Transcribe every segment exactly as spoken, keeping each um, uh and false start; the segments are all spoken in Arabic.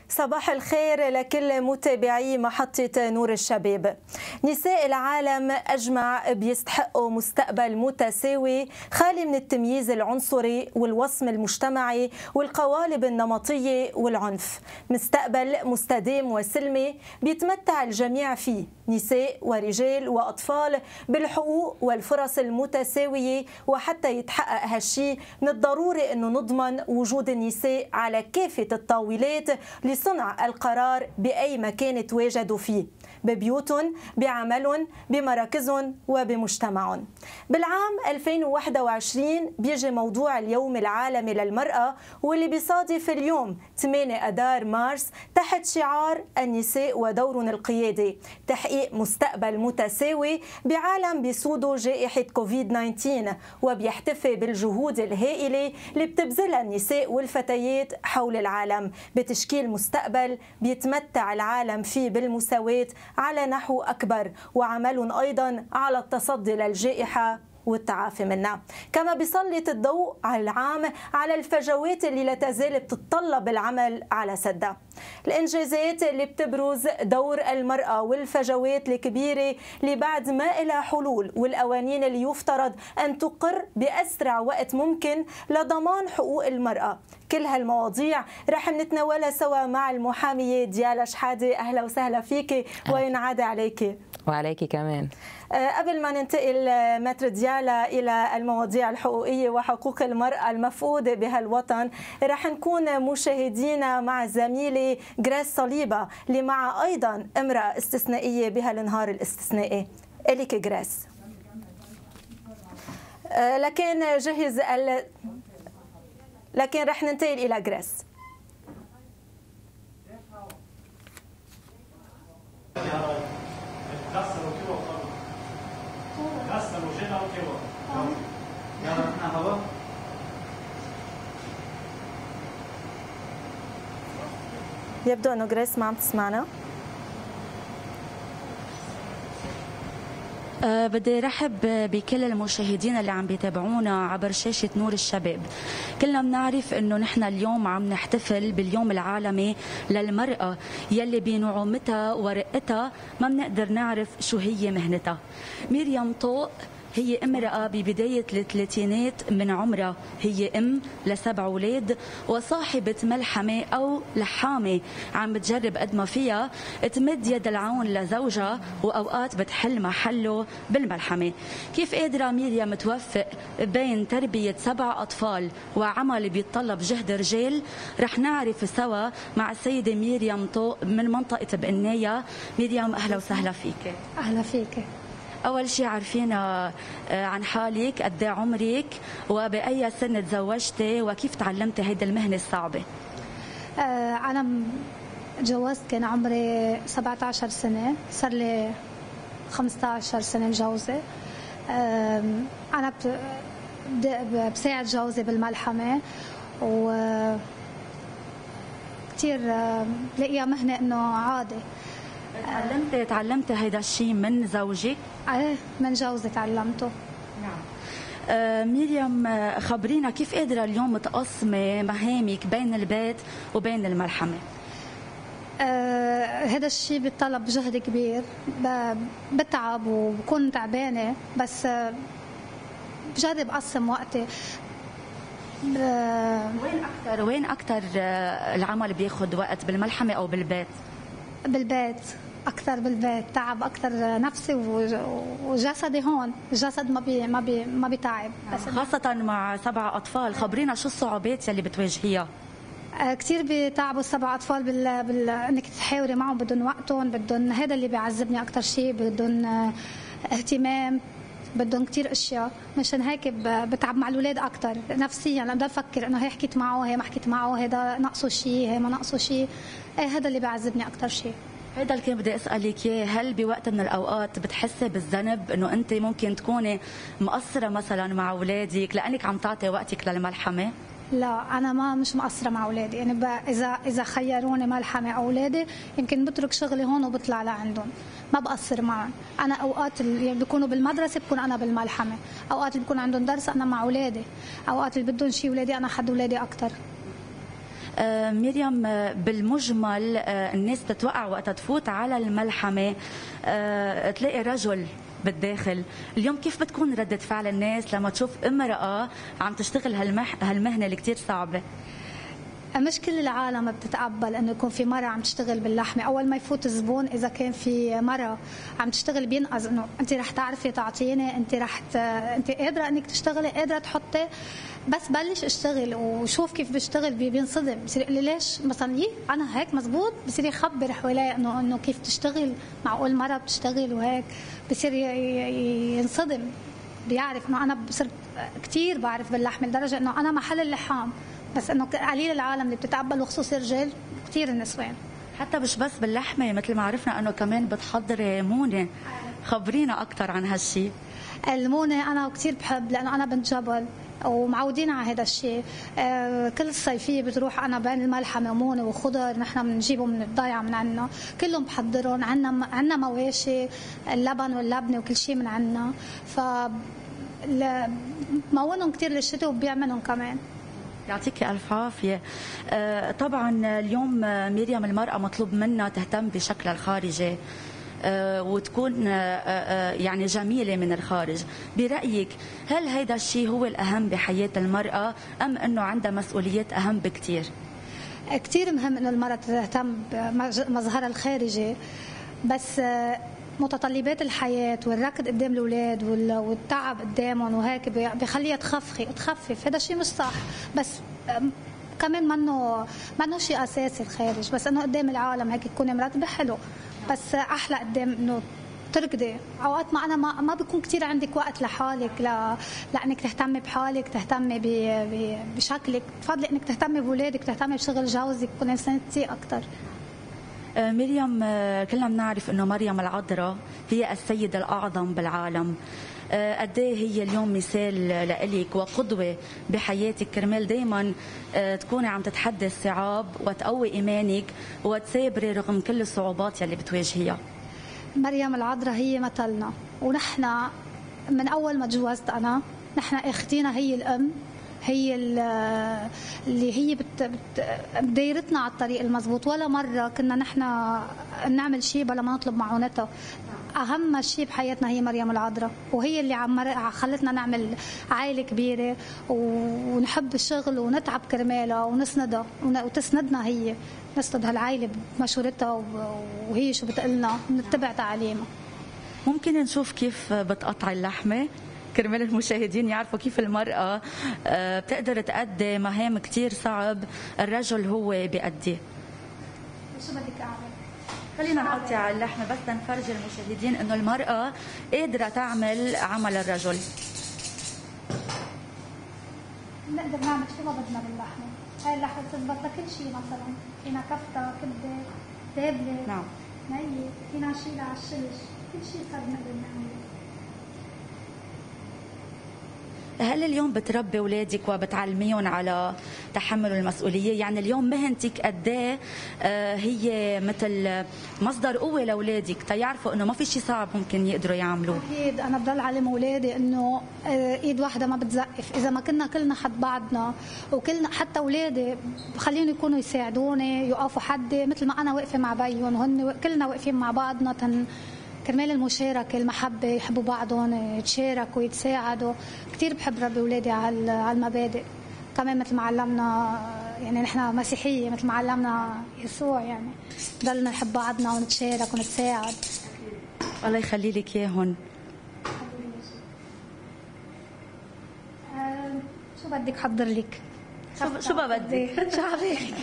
صباح الخير لكل متابعي محطة نور الشباب. نساء العالم أجمع بيستحقوا مستقبل متساوي خالي من التمييز العنصري والوصم المجتمعي والقوالب النمطية والعنف، مستقبل مستدام وسلمي بيتمتع الجميع فيه، نساء ورجال وأطفال، بالحقوق والفرص المتساوية. وحتى يتحقق هالشي من الضروري أنه نضمن وجود النساء على كافة الطاولات لصنع القرار بأي مكان تواجدوا فيه، ببيوتهم، بعملهم، بمراكزهم وبمجتمعهم. بالعام ألفين وواحد وعشرين بيجي موضوع اليوم العالمي للمرأة، واللي بيصادف اليوم ثمانية أذار مارس تحت شعار النساء ودورهم القيادي، تحقيق مستقبل متساوي بعالم بيسوده جائحة كوفيد تسعة عشر، وبيحتفي بالجهود الهائلة اللي بتبذلها النساء والفتيات حول العالم بتشكيل مستقبل بيتمتع العالم فيه بالمساواة على نحو أكبر، وعملهم أيضا على التصدي للجائحة والتعافي منها. كما بيسلط الضوء على العام على الفجوات اللي لا تزال بتتطلب العمل على سدها، الإنجازات اللي بتبرز دور المرأة والفجوات الكبيرة اللي بعد ما إلها حلول، والقوانين اللي يفترض أن تقر بأسرع وقت ممكن لضمان حقوق المرأة. كل هالمواضيع رح نتناولها سوا مع المحامية ديالا شحادة. أهلا وسهلا فيك وينعاد عليك. وعليكي كمان. قبل ما ننتقل متر ديالا إلى المواضيع الحقوقية وحقوق المرأة المفقودة بهالوطن، رح نكون مشاهدين مع زميلي غريس صليبة اللي مع أيضا امرأة استثنائية بهالنهار الاستثنائي. إليك غريس. لكن جهز ال... لكن رح ننتقل إلى غريس. يبدو أنه غريس ما عم تسمعنا. أه بدي رحب بكل المشاهدين اللي عم بيتابعونا عبر شاشة نور الشباب. كلنا بنعرف انه نحن اليوم عم نحتفل باليوم العالمي للمرأة يلي بنعومتها ورقتها ما بنقدر نعرف شو هي مهنتها. مريم طوق هي امرأة ببداية الثلاثينات من عمرها، هي أم لسبع أولاد وصاحبة ملحمة أو لحامة عم بتجرب قد ما فيها تمد يد العون لزوجها وأوقات بتحل محله بالملحمة. كيف قادرة مريم توفق بين تربية سبع أطفال وعمل بيتطلب جهد رجال؟ رح نعرف سوا مع السيدة مريم طوق من منطقة بقناية. مريم أهلا وسهلا فيك. أهلا فيك. أول شيء عرفينا عن حالك، قد ايه عمرك وبأي سن تزوجتي وكيف تعلمتي هيدي المهنة الصعبة؟ أنا تجوزت كان عمري سبعة عشر سنة، صار لي خمسة عشر سنة مجوزة. أنا بساعد جوزي بالملحمة و كثير بلاقيها مهنة إنه عادي. تعلمتي تعلمتي هيدا الشيء من زوجك؟ ايه من جوزي تعلمته. نعم. آه مريم خبرينا كيف قادرة اليوم تقسمي مهامك بين البيت وبين الملحمة؟ آه هذا الشيء بيتطلب جهد كبير، بتعب وبكون تعبانة، بس آه بجرب أقسم وقتي. وين أكثر وين أكثر العمل بياخد وقت، بالملحمة أو بالبيت؟ بالبيت اكثر، بالبيت تعب اكثر نفسي وجسدي. هون الجسد ما بي ما بي ما بيتعب، خاصة مع سبع اطفال. خبرينا شو الصعوبات يلي بتواجهيها؟ آه كثير بيتعبوا السبع اطفال بال... بال... انك تحاوري معهم، بدهم وقتهم، بدهم، هذا اللي بيعذبني اكثر شيء، بدهم آه اهتمام، بدهم كثير اشياء. مشان هيك بتعب مع الاولاد اكثر نفسيا. انا بدي افكر انه هي حكيت معه، هي ما حكيت معه، هذا ناقصه شيء، هي ما ناقصه شيء. ايه هذا اللي بيعذبني اكثر شيء. هذا اللي كان بدي اسالك اياه، هل بوقت من الاوقات بتحسي بالذنب انه انت ممكن تكوني مقصره مثلا مع اولادك لانك عم تعطي وقتك للملحمه؟ لا انا ما مش مقصره مع اولادي، يعني اذا اذا خيروني ملحمه او اولادي يمكن بترك شغلي هون وبطلع لعندهم، ما بقصر معهم. انا اوقات اللي بيكونوا بالمدرسه بكون انا بالملحمه، اوقات اللي بكون عندهم درس انا مع اولادي، اوقات اللي بدهم شيء اولادي انا حد اولادي اكثر. آه مريم، بالمجمل آه الناس تتوقع وقت تفوت على الملحمة آه تلاقي رجل بالداخل. اليوم كيف بتكون ردة فعل الناس لما تشوف امرأة عم تشتغل هالمح... هالمهنة اللي كتير صعبة؟ مش كل العالم بتتقبل انه يكون في مرة عم تشتغل باللحمة. اول ما يفوت الزبون اذا كان في مرة عم تشتغل بينقذ انه انت رح تعرفي تعطيني، انت رح ت... انت قادرة انك تشتغلي، قادرة تحطي، بس بلش اشتغل وشوف كيف بشتغل. بينصدم، بصير يقول لي ليش مثلا يي انا هيك مزبوط، بصير يخبر حواليه انه انه كيف تشتغل، معقول مرة بتشتغل وهيك، بصير ينصدم. بيعرف انه انا صرت كثير بعرف باللحمة لدرجة انه انا محل اللحام، بس انه قليل العالم اللي بتتقبل وخصوصي الرجال كثير النسوان. حتى مش بس باللحمه، مثل ما عرفنا انه كمان بتحضري مونه، خبرينا اكثر عن هالشيء. المونه انا كثير بحب لانه انا بنت جبل ومعودين على هذا الشيء. آه كل الصيفيه بتروح انا بين الملحمه ومونه وخضر، نحن بنجيبهم من الضيعه من عنا، كلهم بحضرهم، عنا عنا مواشي، اللبن واللبنه وكل شيء من عنا، ف مونهم كثير للشتاء وبيعملهم كمان. يعطيك ألف عافية. آه طبعا اليوم مريم المرأة مطلوب منها تهتم بشكلها الخارجي آه وتكون آه يعني جميلة من الخارج. برأيك هل هيدا الشيء هو الأهم بحياة المرأة أم أنه عندها مسؤوليات أهم بكتير؟ كتير مهم أنه المرأة تهتم بمظهرها الخارجي، بس آه متطلبات الحياة والركض قدام الأولاد والتعب قدامهم وهيك بخليها تخفف تخفف هذا شيء مش صح، بس كمان منه منه شيء أساسي الخارج، بس إنه قدام العالم هيك تكوني مرتبة حلو، بس أحلى قدام إنه تركضي. أوقات ما أنا ما ما بيكون كتير عندك وقت لحالك، لا لأنك تهتمي بحالك، تهتمي بشكلك، تفضلي إنك تهتمي بأولادك، تهتمي بشغل جوزك، تكوني إنسانة أكتر. مريم، كلنا بنعرف انه مريم العذراء هي السيدة الأعظم بالعالم. قد ايه هي اليوم مثال لإلك وقدوة بحياتك، كرمال دايما تكوني عم تتحدي الصعاب وتقوي إيمانك وتثابري رغم كل الصعوبات يلي بتواجهيها. مريم العذراء هي مثلنا، ونحن من أول ما تجوزت أنا نحن اختينا هي الأم، هي اللي هي بت بدايرتنا على الطريق المضبوط. ولا مرة كنا نحن نعمل شيء بلا ما نطلب معونتها. أهم شيء بحياتنا هي مريم العذراء، وهي اللي عم خلتنا نعمل عائلة كبيرة ونحب الشغل ونتعب كرمالها ونسندها وتسندنا، هي نسند هالعائلة بمشورتها وهي شو بتقلنا ونتبع تعاليمها. ممكن نشوف كيف بتقطع اللحمة كرمال المشاهدين يعرفوا كيف المرأة بتقدر تأدي مهام كتير صعب الرجل هو بيأديه. شو بدك أعمل؟ خلينا نقطع على اللحمة بس لنفرجي المشاهدين إنه المرأة قادرة تعمل عمل الرجل. نقدر نعمل شو ما بدنا باللحمة. هاي اللحمة بتزبط لكل شيء، مثلا فينا كفتة، كبدة، دابلة، نعم، نية، فينا نشيلها على الشلش، كل شيء صار نقدر نعمله. هل اليوم بتربي اولادك وبتعلميهم على تحمل المسؤوليه؟ يعني اليوم مهنتك قد ايه هي مثل مصدر قوه لاولادك تيعرفوا انه ما في شيء صعب ممكن يقدروا يعملوه؟ اكيد انا بضل علم اولادي انه ايد واحده ما بتزقف. اذا ما كنا كلنا حد بعضنا وكلنا، حتى اولادي بخليهم يكونوا يساعدوني، يوقفوا حدي مثل ما انا واقفه مع بيهم وهن كلنا واقفين مع بعضنا تن كرمال المشاركة، المحبة، يحبوا بعضهم، يتشاركوا، يتساعدوا. كتير بحب ربي أولادي على المبادئ، كمان مثل ما علمنا، يعني نحن مسيحية مثل ما علمنا يسوع، يعني ضلنا نحب بعضنا ونتشارك ونتساعد. الله يخلي لك إياهم. أه شو بدك حضر لك؟ شو شو بدك؟ شو عبالك؟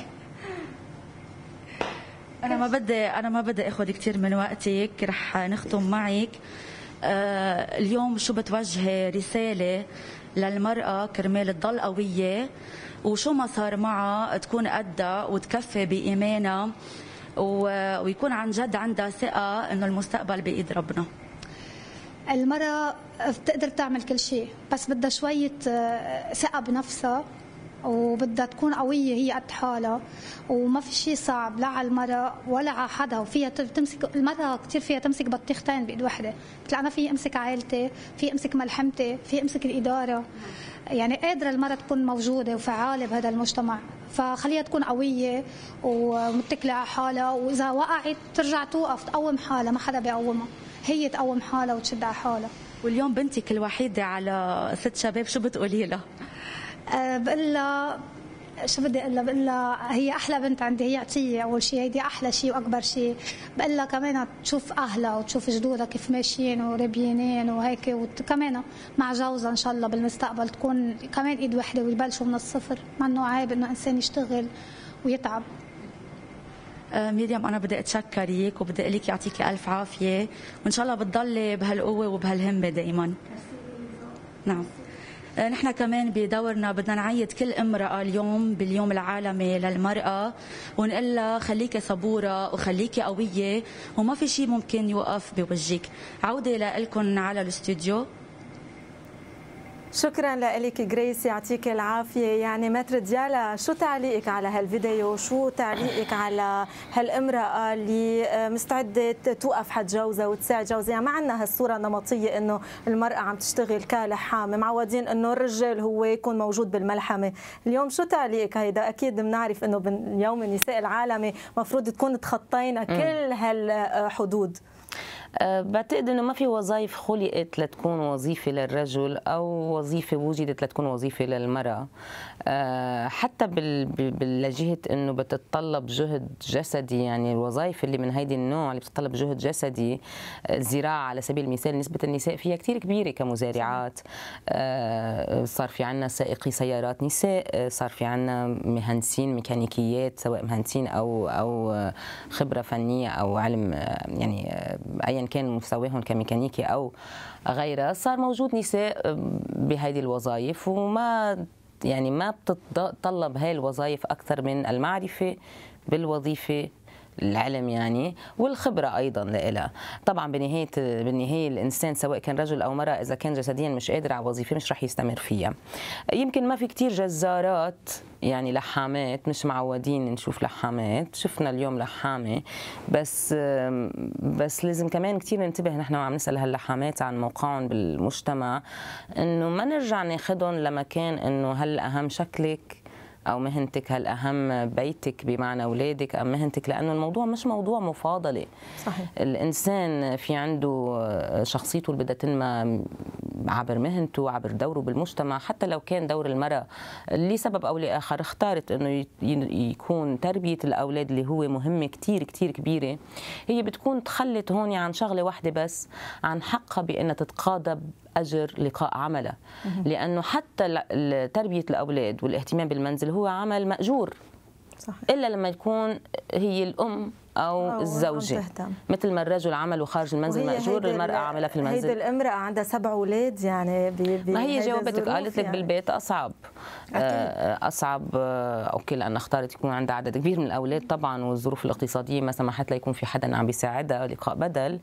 أنا ما بدي أنا ما بدي أخذ كثير من وقتك، رح نختم معك. آه اليوم شو بتوجهي رسالة للمرأة كرمال تضل قوية وشو ما صار معها تكون قدها وتكفي بإيمانها ويكون عن جد عندها ثقة إنه المستقبل بإيد ربنا؟ المرأة بتقدر تعمل كل شيء، بس بدها شوية ثقة بنفسها وبدها تكون قوية هي قد حالها، وما في شيء صعب لا على المرأة ولا على حدا. وفيها تمسك المرأة كتير، فيها تمسك بطيختين بإيد واحدة. مثل أنا في أمسك عائلتي، في أمسك ملحمتي، في أمسك الإدارة. يعني قادرة المرأة تكون موجودة وفعالة بهذا المجتمع. فخليها تكون قويه ومتكله على حالها، واذا وقعت ترجع توقف تقوم حالها، ما حدا بيقومها، هي تقوم حالها وتشد على حالها. واليوم بنتك الوحيده على ست شباب، شو بتقولي لها؟ أه بقول لها شو بدي اقول لها، بقول لها هي احلى بنت عندي، هي عطيه اول شيء، هيدي احلى شيء واكبر شيء. بقول لها كمان تشوف اهلها وتشوف جدودها كيف ماشيين وربيانين وهيك، وكمان مع جوزها ان شاء الله بالمستقبل تكون كمان ايد وحده ويبلشوا من الصفر. ما انه عيب انه انسان يشتغل ويتعب. مريم أنا بدي أتشكرك وبدي أقول لك يعطيكي ألف عافية، وإن شاء الله بتضلي بهالقوة وبهالهمة دائما. نعم. نحن كمان بدورنا بدنا نعيد كل امرأة اليوم باليوم العالمي للمرأة، ونقول لها خليكي صبورة وخليكي قوية وما في شيء ممكن يوقف بوجهك. عودة لكم على الاستوديو. شكرا لك جريس، يعطيك العافيه. يعني متر ديالا، شو تعليقك على هالفيديو؟ شو تعليقك على هالامراه اللي مستعده توقف حد جوزها وتساعد جوزها؟ يعني ما عندنا هالصوره النمطيه انه المراه عم تشتغل كلحامه، معودين انه الرجال هو يكون موجود بالملحمه. اليوم شو تعليقك هيدا؟ اكيد بنعرف انه بيوم النساء العالمي مفروض تكون تخطينا كل هالحدود. أه بعتقد انه ما في وظائف خلقت لتكون وظيفه للرجل او وظيفه وجدت لتكون وظيفه للمراه، أه حتى بالجهه انه بتتطلب جهد جسدي. يعني الوظائف اللي من هيدي النوع اللي بتتطلب جهد جسدي، الزراعه على سبيل المثال نسبه النساء فيها كثير كبيره كمزارعات. أه صار في عندنا سائقي سيارات نساء، صار في عندنا مهندسين ميكانيكيات، سواء مهندسين او او خبره فنيه او علم، يعني اي كان مستواهم كميكانيكي او غيرها. صار موجود نساء بهذه الوظائف، وما يعني ما بتتطلب هاي الوظائف اكثر من المعرفه بالوظيفه، العلم يعني، والخبره ايضا لها. طبعا بنهايه بالنهايه الانسان سواء كان رجل او مراه اذا كان جسديا مش قادر على وظيفه مش رح يستمر فيها. يمكن ما في كثير جزارات، يعني لحامات، مش معودين نشوف لحامات. شفنا اليوم لحامه، بس بس لازم كمان كثير ننتبه نحن وعم نسال هاللحامات عن موقعهم بالمجتمع، انه ما نرجع ناخذهم لمكان انه هل اهم شكلك أو مهنتك، هل أهم بيتك بمعنى أولادك أم مهنتك، لأنه الموضوع مش موضوع مفاضلة. صحيح. الإنسان في عنده شخصيته اللي بدها تنمى عبر مهنته، عبر دوره بالمجتمع. حتى لو كان دور المرأة لسبب أو لآخر اختارت أنه يكون تربية الأولاد اللي هو مهمة كتير كتير كبيرة، هي بتكون تخلت هون عن شغلة واحدة بس، عن حقها بأنها تتقاضى أجر لقاء عملها. لأنه حتى تربية الأولاد والاهتمام بالمنزل هو عمل مأجور. صحيح. إلا لما يكون هي الأم أو, أو الزوجة، مثل ما الرجل عمله خارج المنزل مأجور، المرأة عملها في المنزل. هيدي الامرأة عندها سبع أولاد، يعني بي بي ما هي جاوبتك قالت لك يعني بالبيت أصعب. أكيد. أصعب أوكي، لأن اختارت يكون عندها عدد كبير من الأولاد طبعا، والظروف الاقتصادية ما سمحت لها يكون في حدا عم بيساعدها لقاء بدل،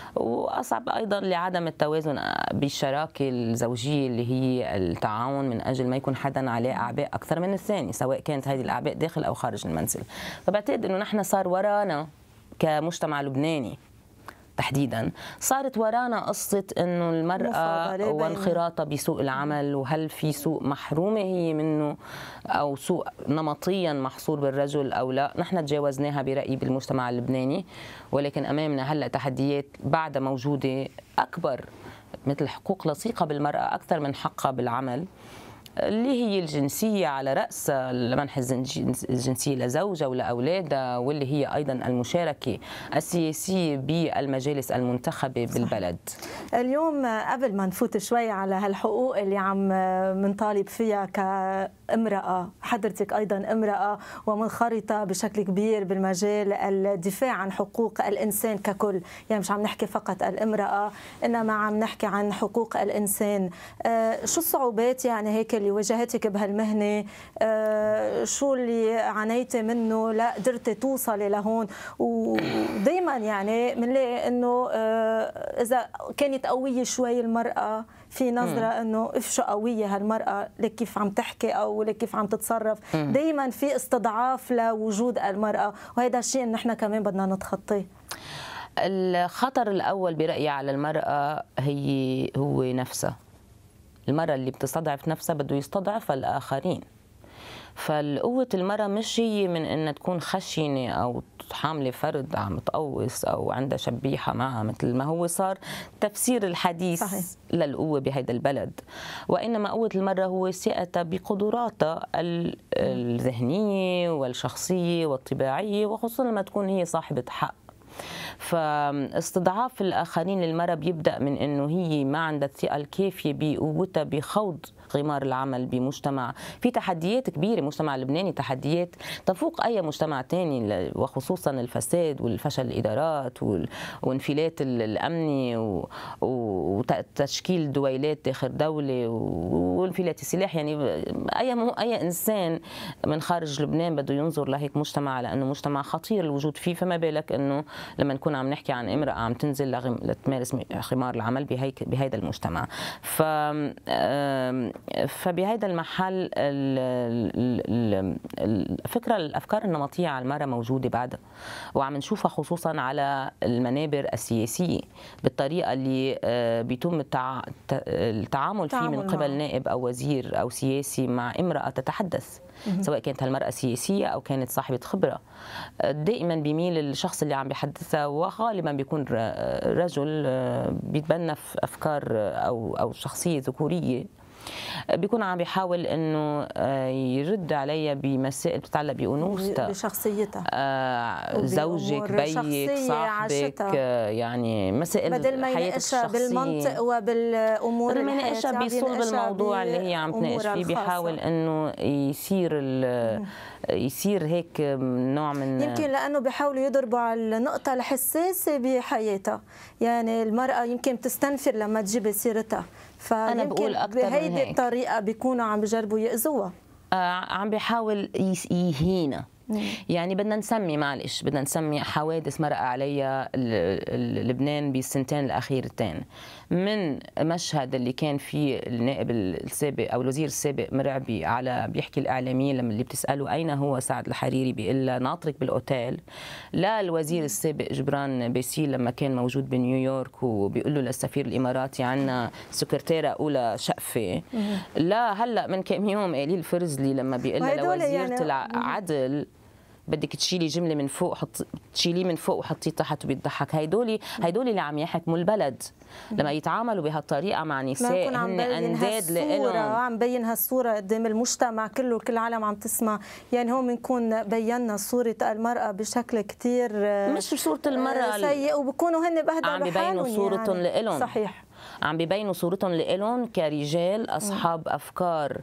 وأصعب أيضا لعدم التوازن بالشراكة الزوجية اللي هي التعاون من أجل ما يكون حدا عليه أعباء أكثر من الثاني، سواء كانت هذه الأعباء داخل أو خارج المنزل. فبعتقد إنه نحن صار ورانا كمجتمع لبناني تحديدا، صارت ورانا قصة انه المرأة وانخراطها بسوق العمل، وهل في سوق محرومة هي منه او سوق نمطيا محصور بالرجل او لا. نحن تجاوزناها برأيي بالمجتمع اللبناني، ولكن امامنا هلا تحديات بعدها موجودة اكبر، مثل حقوق لصيقة بالمرأة اكثر من حقها بالعمل، اللي هي الجنسية على رأسها، منح الجنسية لزوجها ولأولادها، واللي هي أيضا المشاركة السياسية بالمجالس المنتخبة بالبلد. اليوم قبل ما نفوت شوي على هالحقوق اللي عم منطالب فيها كامرأة، حضرتك أيضا امرأة ومنخرطة بشكل كبير بالمجال الدفاع عن حقوق الإنسان ككل، يعني مش عم نحكي فقط الامرأة إنما عم نحكي عن حقوق الإنسان. شو الصعوبات يعني هيك اللي واجهتك بهالمهنه؟ آه شو اللي عانيتي منه لا قدرتي توصلي لهون؟ ودائما يعني بنلاقي انه آه اذا كانت قويه شوي المراه في نظره انه اف شو قويه هالمراه، لك كيف عم تحكي او لك كيف عم تتصرف، دائما في استضعاف لوجود المراه، وهذا الشيء نحن كمان بدنا نتخطيه. الخطر الاول برايي على المراه هي هو نفسها. المرأة اللي بتستضعف نفسها بده يستضعف الآخرين. فالقوة المرأة مش هي من انها تكون خشنة او حاملة فرد عم تقوص او عندها شبيحة معها مثل ما هو صار تفسير الحديث صحيح. للقوة بهذا البلد، وانما قوة المرأة هو ثقتها بقدراتها الذهنية والشخصية والطباعية، وخصوصا لما تكون هي صاحبة حق. فاستضعاف الآخرين للمرأة بيبدأ من أنه هي ما عندها الثقة الكافية بقوتها بخوض غمار العمل بمجتمع في تحديات كبيرة. مجتمع لبناني تحديات تفوق أي مجتمع تاني، وخصوصا الفساد والفشل الإدارات وانفلات الأمني وتشكيل دويلات داخل دولة وانفلات السلاح. يعني أي أي إنسان من خارج لبنان بده ينظر لهيك مجتمع على أنه مجتمع خطير الوجود فيه، فما بالك أنه لما نكون عم نحكي عن امرأة عم تنزل لتمارس غمار العمل بهيك بهذا المجتمع. ف فبهذا المحل الفكرة الأفكار النمطية على المرأة موجودة بعدها، وعم نشوفها خصوصا على المنابر السياسية بالطريقة اللي بيتم التعامل فيه من قبل نائب أو وزير أو سياسي مع امرأة تتحدث، سواء كانت هالمرأة سياسية أو كانت صاحبة خبرة. دائما بيميل الشخص اللي عم بيحدثها، وغالبا بيكون رجل بيتبنى في أفكار أو أو شخصية ذكورية، بيكون عم بيحاول انه يرد عليها بمسائل بتتعلق بانوثتها بشخصيتها، آه زوجك بيك صاحبك، يعني مسائل بدل ما يناقشها بالمنطق وبالامور بدل ما يناقشها بصلب الموضوع اللي هي عم تناقش فيه، بيحاول انه يصير يصير هيك نوع من، يمكن لانه بيحاولوا يضربوا على النقطه الحساسه بحياتها. يعني المراه يمكن بتستنفر لما تجيب سيرتها، فأنا بقول أكثر بهيدي الطريقة بيكونوا عم بيجربوا يأذوها، آه عم بيحاول يهينا. يعني بدنا نسمي معلش بدنا نسمي حوادث مرق عليها لبنان بالسنتين الاخيرتين، من مشهد اللي كان فيه النائب السابق او الوزير السابق مرعبي على بيحكي الاعلاميين لما اللي بتساله اين هو سعد الحريري بيقول له ناطرك بالاوتيل، لا الوزير السابق جبران باسيل لما كان موجود بنيويورك وبيقول له للسفير الاماراتي عندنا سكرتيره اولى شقفه، لا هلا من كم يوم قليل فرزلي لما بيقول له لوزيره يعني العدل بدك تشيلي جمله من فوق حط تشيليه من فوق وحطيه تحت وبيضحك. هيدول هيدول اللي عم يحكموا البلد لما يتعاملوا بهالطريقه مع نساء هن انداد لهم، عم بين هالصوره قدام المجتمع كله، كل العالم عم تسمع. يعني هون بنكون بينا صوره المراه بشكل كثير مش صوره المراه سيء، وبكونوا هن بهدل عم ببينوا صورتهم يعني. لهم. صحيح، عم بيبينوا صورتهم لهم كرجال أصحاب أفكار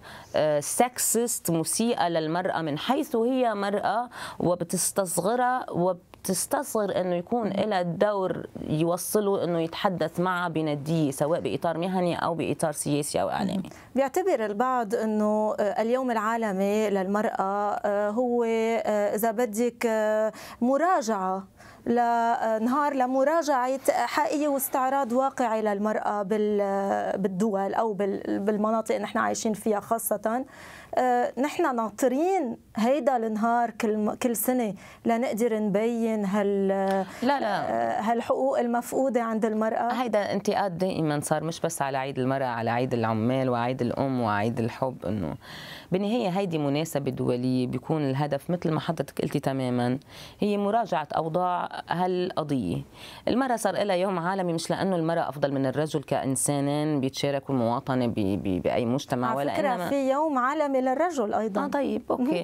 سكسست مسيئة للمرأة من حيث هي مرأة، وبتستصغرها وبتستصغر أنه يكون لها دور يوصله أنه يتحدث معها بندية سواء بإطار مهني أو بإطار سياسي أو إعلامي. بيعتبر البعض أنه اليوم العالمي للمرأة هو إذا بدك مراجعة لنهار لمراجعة حقيقية واستعراض واقعي للمرأة بالدول أو بالمناطق اللي نحن عايشين فيها خاصة. نحن ناطرين هيدا النهار كل كل سنة لنقدر نبين هال لا لا هالحقوق المفقودة عند المرأة. هيدا انتقاد دائما صار مش بس على عيد المرأة، على عيد العمال وعيد الأم وعيد الحب، إنه بالنهاية هيدي مناسبة دولية بيكون الهدف مثل ما حضرتك قلتي تماما هي مراجعة أوضاع هالقضية. المرأة صار لها يوم عالمي مش لأنه المرأة أفضل من الرجل كإنسانين بيتشاركوا المواطنة بأي مجتمع، ولا إنما في يوم عالمي للرجل أيضا. آه طيب أوكي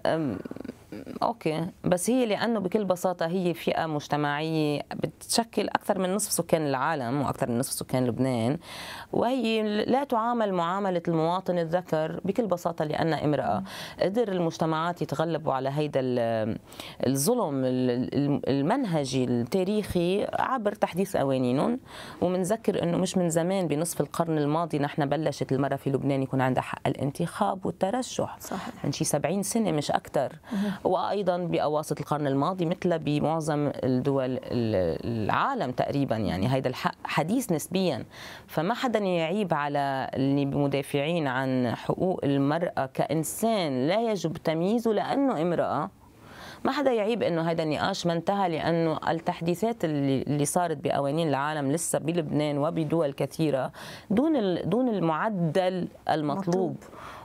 اوكي، بس هي لانه بكل بساطه هي فئه مجتمعيه بتشكل اكثر من نصف سكان العالم واكثر من نصف سكان لبنان، وهي لا تعامل معامله المواطن الذكر بكل بساطه لانها امراه. قدر المجتمعات يتغلبوا على هيدا الظلم المنهجي التاريخي عبر تحديث قوانينهم. ومنذكر انه مش من زمان بنصف القرن الماضي نحن بلشت المراه في لبنان يكون عندها حق الانتخاب والترشح، صحيح، من شي سبعين سنه مش اكثر. وايضا باواسط القرن الماضي مثل بمعظم الدول العالم تقريبا، يعني هيدا الحق حديث نسبيا. فما حدا يعيب على اللي مدافعين عن حقوق المرأة كإنسان لا يجب تمييزه لأنه امرأة، ما حدا يعيب انه هذا النقاش ما انتهى، لانه التحديثات اللي اللي صارت بقوانين العالم لسه بلبنان وبدول كثيره دون دون المعدل المطلوب.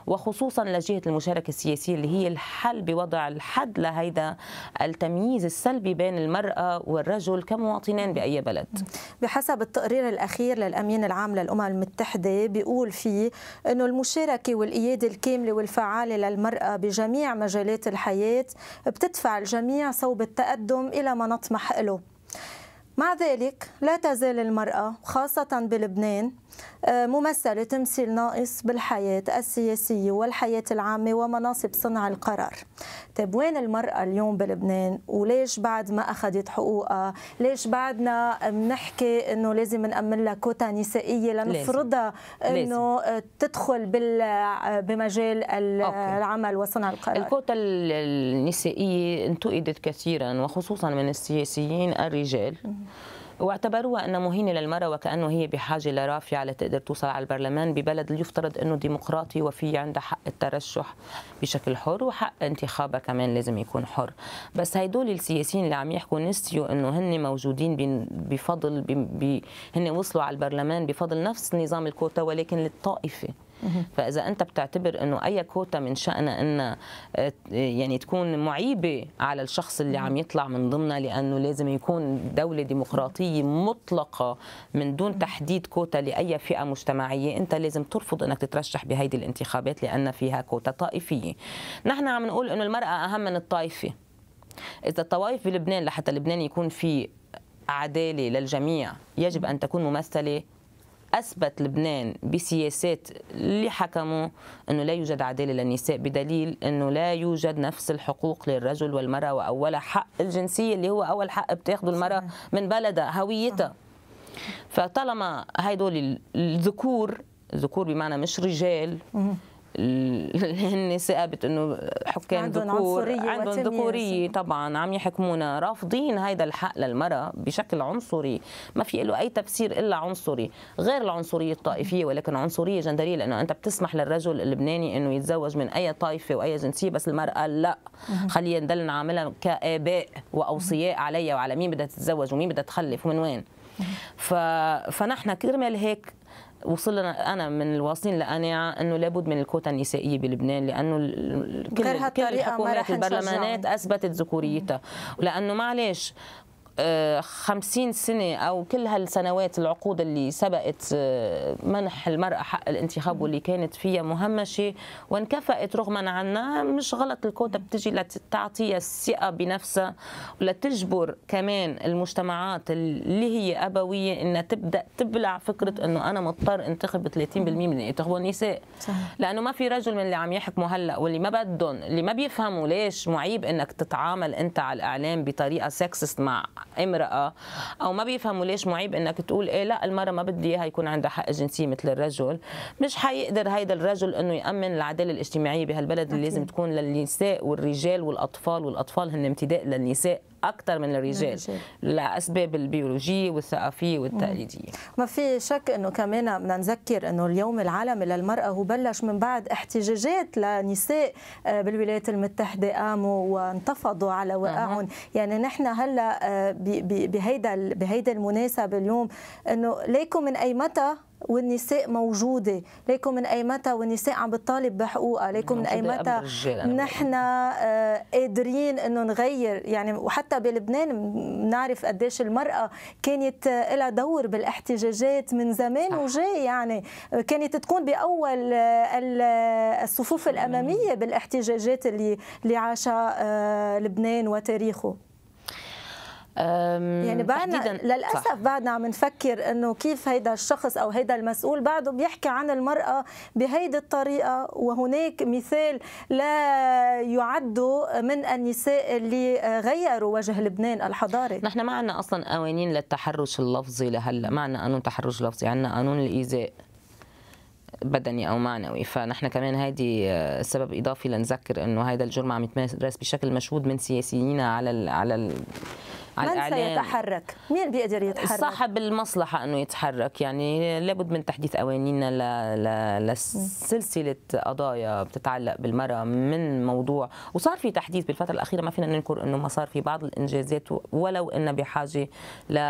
وخصوصا لجهة المشاركة السياسية اللي هي الحل بوضع الحد لهيدا التمييز السلبي بين المرأة والرجل كمواطنين بأي بلد. بحسب التقرير الأخير للأمين العام للأمم المتحدة بيقول فيه أنه المشاركة والإيادة الكاملة والفعالة للمرأة بجميع مجالات الحياة بتدفع الجميع صوب التقدم إلى ما نطمح له. مع ذلك لا تزال المرأة خاصة بلبنان ممثلة تمثيل ناقص بالحياة السياسية والحياة العامة ومناصب صنع القرار. طيب وين المرأة اليوم بلبنان وليش بعد ما أخذت حقوقها؟ ليش بعدنا بنحكي إنه لازم نأمن لها كوتا نسائية لنفرضها إنه تدخل بمجال العمل وصنع القرار؟ الكوتا النسائية انتقدت كثيرا وخصوصا من السياسيين الرجال، واعتبروها أنها مهينة للمرأة وكأنه هي بحاجة لرافعة لتقدر توصل على البرلمان ببلد اللي يفترض أنه ديمقراطي وفي عندها حق الترشح بشكل حر وحق انتخابها كمان لازم يكون حر. بس هيدول السياسيين اللي عم يحكوا نسيوا أنه هن موجودين بفضل بي هن وصلوا على البرلمان بفضل نفس نظام الكوتا ولكن للطائفة. فإذا أنت بتعتبر أنه أي كوتا من شأنها أن يعني تكون معيبة على الشخص اللي عم يطلع من ضمنها لأنه لازم يكون دولة ديمقراطية مطلقة من دون تحديد كوتا لأي فئة مجتمعية، أنت لازم ترفض أنك تترشح بهيدي الانتخابات لأن فيها كوتا طائفية. نحن عم نقول أنه المرأة أهم من الطائفة. إذا الطوائف بلبنان لحتى لبنان يكون في عدالة للجميع يجب أن تكون ممثلة. أثبت لبنان بسياسات اللي حكموا أنه لا يوجد عدالة للنساء بدليل أنه لا يوجد نفس الحقوق للرجل والمرأة، وأولها حق الجنسية اللي هو أول حق بتاخده المرأة من بلدها هويتها. فطالما هيدول الذكور، ذكور بمعنى مش رجال، هن ثابت انه حكام ذكور عندهم ذكوريه طبعا عم يحكمونا رافضين هيدا الحق للمراه بشكل عنصري، ما في له اي تفسير الا عنصري، غير العنصريه الطائفيه ولكن عنصريه جندريه، لانه انت بتسمح للرجل اللبناني انه يتزوج من اي طائفه واي جنسيه بس المراه لا، خلينا نضل نعاملها كاباء واوصياء عليها وعلى مين بدها تتزوج ومين بدها تخلف ومن وين. ف... فنحن كرمال هيك وصلنا انا من الواصلين لقناعه انه لابد من الكوتا النسائيه بلبنان، لانه كل, كل الحكومات البرلمانات اثبتت ذكوريتها، ولانه معلش خمسين سنة أو كل هالسنوات العقود اللي سبقت منح المرأة حق الانتخاب واللي كانت فيها مهمشة وانكفأت رغما عنها، مش غلط الكوتا بتجي لتعطيها الثقة بنفسها ولتجبر كمان المجتمعات اللي هي أبوية إنها تبدأ تبلع فكرة إنه أنا مضطر انتخب ثلاثين بالمئة من اللي ينتخبوا النساء، لأنه ما في رجل من اللي عم يحكموا هلا واللي ما بدهم، اللي ما بيفهموا ليش معيب إنك تتعامل أنت على الإعلام بطريقة سكسست مع امرأة، أو ما بيفهموا ليش معيب إنك تقول إيه لا المرأة ما بدي إياها يكون عندها حق جنسي مثل الرجل، مش حيقدر هيدا الرجل إنه يأمن العدالة الاجتماعية بهالبلد اللي لازم تكون للنساء والرجال والأطفال، والأطفال هن امتداء للنساء أكثر من الرجال لأسباب البيولوجية والثقافية والتقليدية. ما في شك إنه كمان بدنا نذكر إنه اليوم العالمي للمرأة هو بلش من بعد احتجاجات لنساء بالولايات المتحدة قاموا وانتفضوا على وقعهم، أه. يعني نحن هلا بهيدا بهيدا المناسبة اليوم إنه ليكم من أي متى والنساء موجودة، ليكم من أي متى والنساء عم بتطالب بحقوقها، ليكم من أي متى نحن قادرين إنه نغير، يعني وحتى بلبنان بنعرف قديش المرأة كانت لها دور بالاحتجاجات من زمان وجاي، يعني كانت تكون بأول الصفوف الأمامية بالاحتجاجات اللي اللي عاشها لبنان وتاريخه. يعني بعدنا للأسف صح. بعدنا عم نفكر انه كيف هيدا الشخص او هيدا المسؤول بعده بيحكي عن المرأة بهيدي الطريقة، وهناك مثال لا يعد من النساء اللي غيروا وجه لبنان الحضاري. نحن ما عندنا اصلا قوانين للتحرش اللفظي لهلا، ما عندنا قانون تحرش لفظي، عندنا قانون الإيذاء بدني او معنوي، فنحن كمان هيدي سبب اضافي لنذكر انه هيدا الجرم عم يتمارس بشكل مشهود من سياسيين على ال على ال على من الإعلام. سيتحرك؟ مين بيقدر يتحرك؟ صاحب المصلحة أنه يتحرك، يعني لابد من تحديث قوانيننا لسلسلة قضايا بتتعلق بالمرأة من موضوع، وصار في تحديث بالفترة الأخيرة، ما فينا ننكر أنه ما صار في بعض الإنجازات ولو أنه بحاجة ل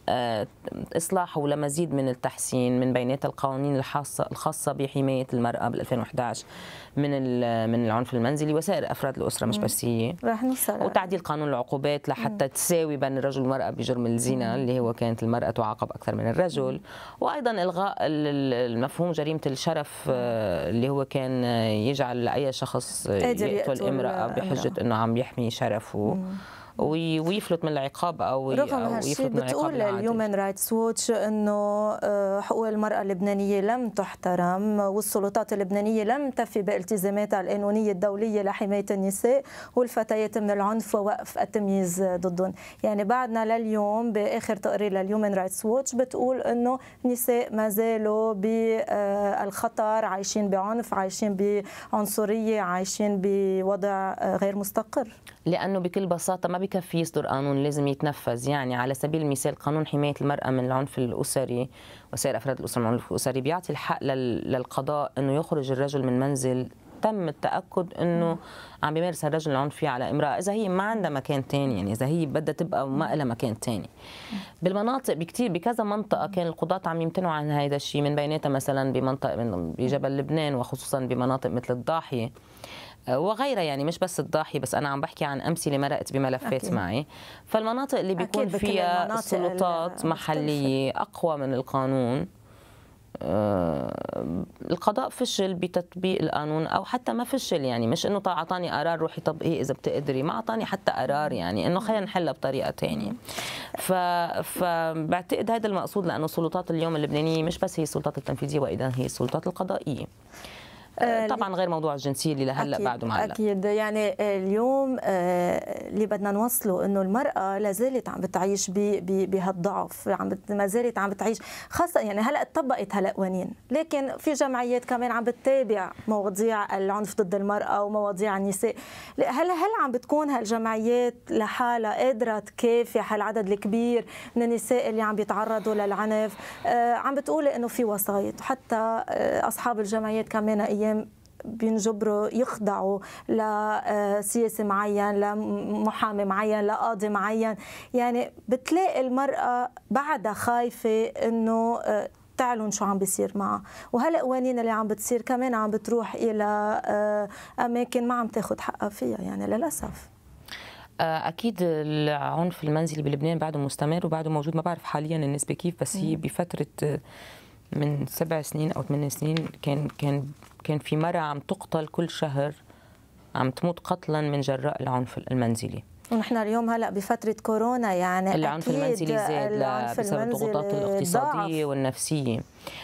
إصلاحه لمزيد من التحسين، من بينات القوانين الخاصة الخاصة بحماية المرأة بال ألفين وإحدى عشر من من العنف المنزلي وسائر أفراد الأسرة مش بس هي، رح نوصل، وتعديل قانون العقوبات لحتى تساوي بين الرجل والمرأة بجرم الزنا اللي هو كانت المرأة تعاقب أكثر من الرجل، وأيضا إلغاء المفهوم جريمة الشرف اللي هو كان يجعل أي شخص يقتل امرأة بحجة أنه عم يحمي شرفه ويفلت من العقاب او رغم هالشيء بتقول الهيومن رايتس ووتش انه حقوق المراه اللبنانيه لم تحترم والسلطات اللبنانيه لم تفي بالتزاماتها القانونيه الدوليه لحمايه النساء والفتيات من العنف ووقف التمييز ضدهم. يعني بعدنا لليوم باخر تقرير للهيومن رايتس ووتش بتقول انه النساء ما زالوا بالخطر، عايشين بعنف، عايشين بعنصريه، عايشين بوضع غير مستقر. لانه بكل بساطه ما بكفي يصدر قانون، لازم يتنفذ. يعني على سبيل المثال قانون حمايه المراه من العنف الاسري وسائر افراد الاسره من العنف الاسري بيعطي الحق للقضاء انه يخرج الرجل من منزل تم التاكد انه عم بيمارس الرجل العنف فيه على امراه اذا هي ما عندها مكان ثاني، يعني اذا هي بدها تبقى وما لها مكان ثاني. بالمناطق بكثير بكذا منطقه كان القضاة عم يمتنعوا عن هذا الشيء، من بيناتها مثلا بمنطقه بجبل لبنان وخصوصا بمناطق مثل الضاحيه وغيرها، يعني مش بس الضاحية بس، أنا عم بحكي عن أمثلة مرقت بملفات أكيد. معي. فالمناطق اللي بيكون فيها سلطات محلية أقوى من القانون القضاء فشل بتطبيق القانون، أو حتى ما فشل، يعني مش إنه أعطاني قرار روحي طبقيه إذا بتقدري، ما أعطاني حتى قرار، يعني إنه خلينا نحلها بطريقة ثانية. فبعتقد هذا المقصود، لأنه السلطات اليوم اللبنانية مش بس هي السلطات التنفيذية وأيضا هي السلطات القضائية. طبعا غير موضوع الجنسيه اللي لهلا بعده معلق. اكيد يعني اليوم اللي بدنا نوصله انه المراه لا زالت عم بتعيش بهالضعف، عم ما زالت عم بتعيش، خاصه يعني هلا طبقت هالقوانين، لكن في جمعيات كمان عم بتتابع مواضيع العنف ضد المراه ومواضيع النساء. هل هل عم بتكون هالجمعيات لحالها قادره تكافح هالعدد الكبير من النساء اللي عم بيتعرضوا للعنف؟ عم بتقولي انه في وسايط، حتى اصحاب الجمعيات كمان بينجبروا يخضعوا لسياسي معين، لمحامي معين، لقاضي معين. يعني بتلاقي المرأة بعدها خايفة انه تعلن شو عم بيصير معها، وهالقوانين اللي عم بتصير كمان عم بتروح الى اماكن ما عم تاخذ حقها فيها، يعني للاسف. اكيد العنف المنزلي بلبنان بعده مستمر وبعده موجود، ما بعرف حاليا النسبة كيف، بس هي بفترة من سبع سنين او ثمان سنين كان كان كان في مرة عم تقتل كل شهر، عم تموت قتلا من جراء العنف المنزلي. ونحن اليوم هلا بفترة كورونا، يعني العنف المنزلي زاد بسبب الضغوطات الاقتصادية والنفسية.